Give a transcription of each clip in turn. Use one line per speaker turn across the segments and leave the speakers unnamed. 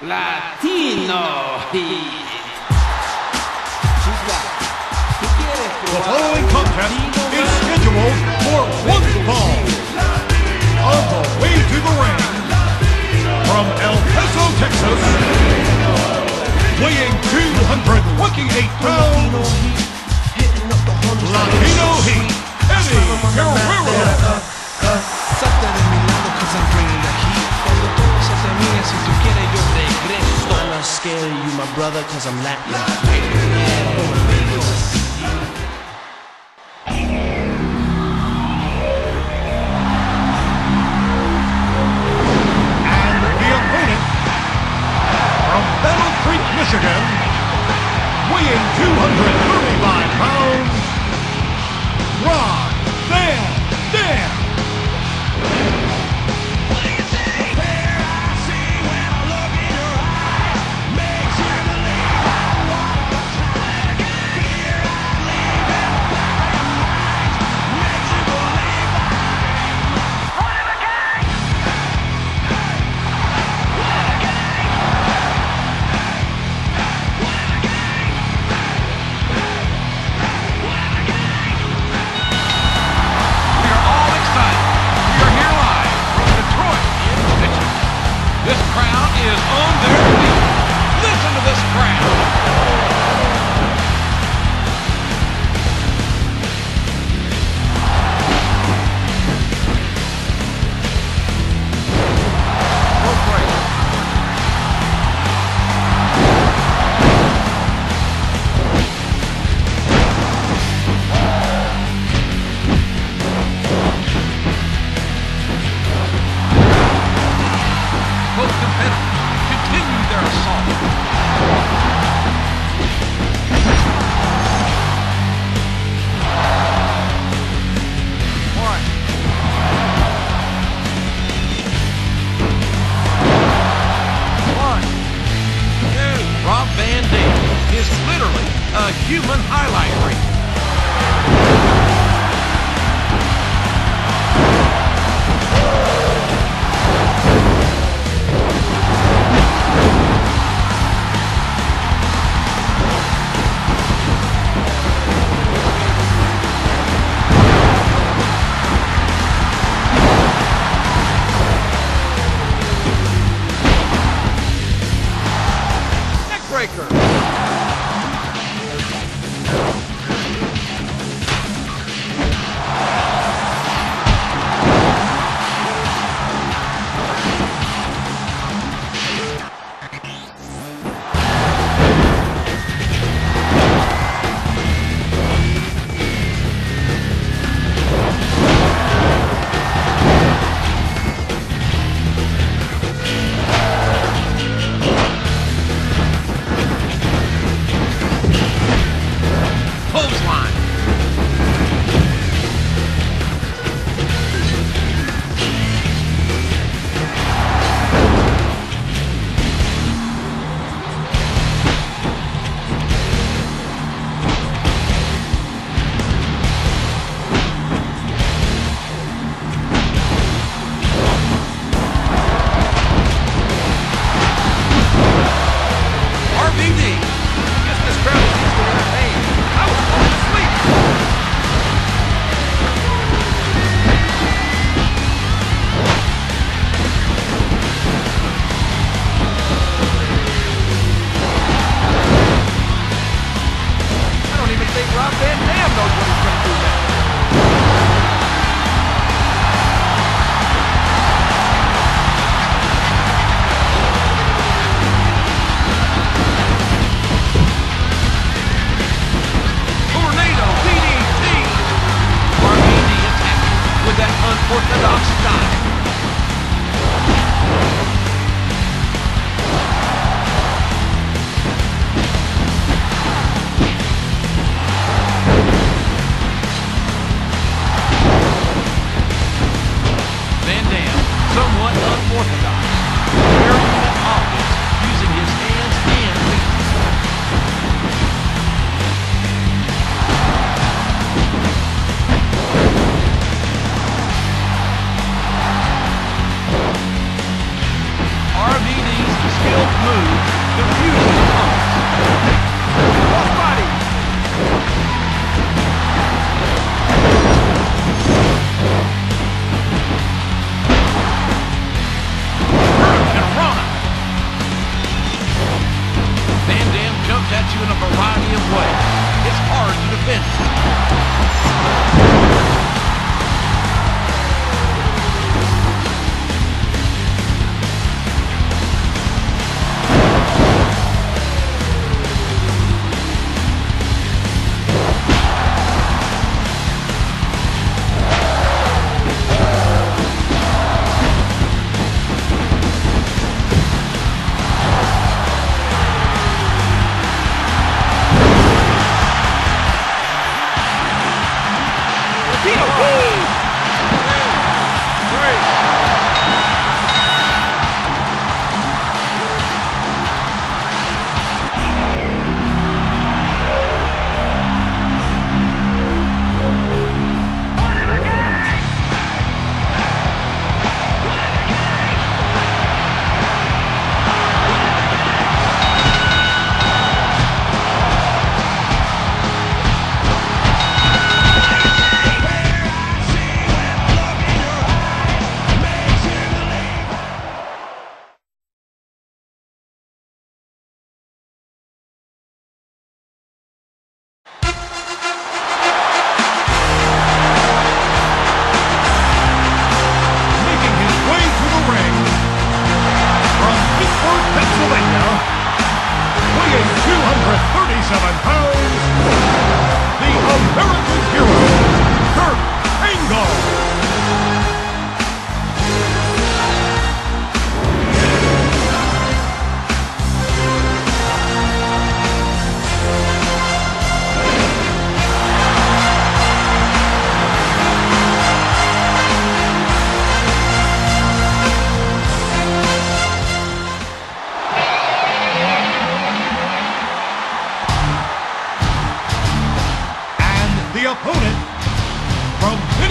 Latino Heat.
The following contest is scheduled for one fall. On the way to the ring, from El Paso, Texas, weighing 228 pounds, Latino Heat, Eddie Guerrero.
I'm not scared of you, my brother, cause I'm Latin.
And the opponent, from Battle Creek, Michigan, weighing 235 pounds, Rob Van Dam.
Human highlight reel. Neck breaker. Orthodox style. Van Dam, somewhat unorthodox. Carrying that offense using his hands and feet.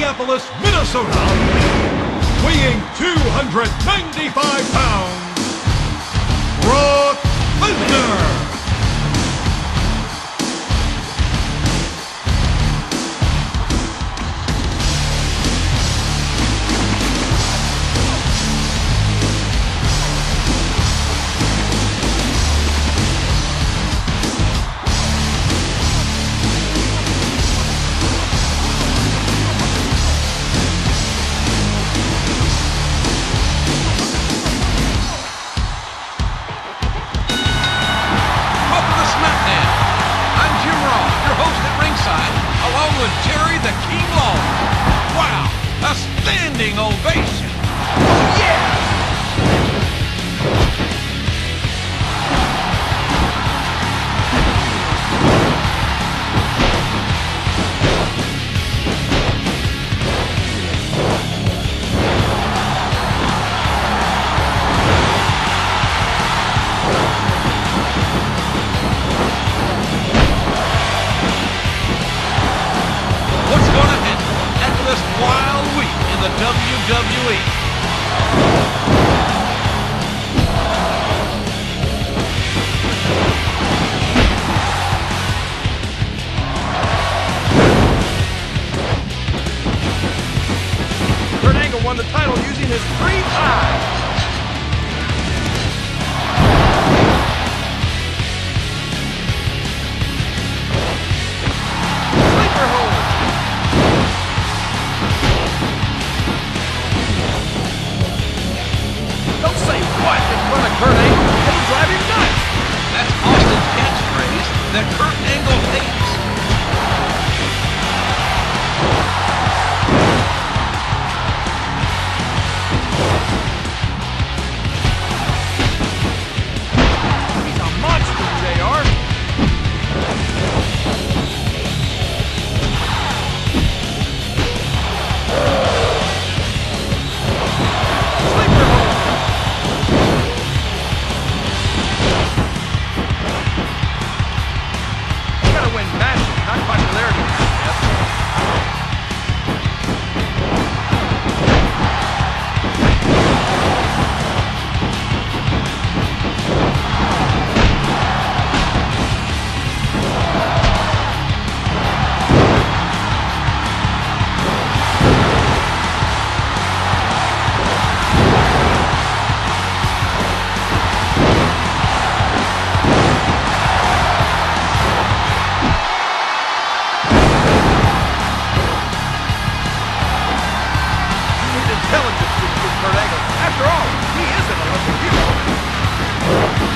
Minneapolis, Minnesota, weighing 295 pounds, Brock Lesnar.
Standing ovation. Oh, yeah! What's going to happen after this wild week in the WWE?
Kurt Angle won the title using his 3 eyes. Sleeper hold. Don't say what in front of Kurt Angle. It'll drive him nuts.
That's Austin's catchphrase that Kurt Angle hates.
He's a monster, JR. Sleeper hold. You gotta win matches, not popularity. Intelligence with Kurt Angle. After all, he is an Olympic hero.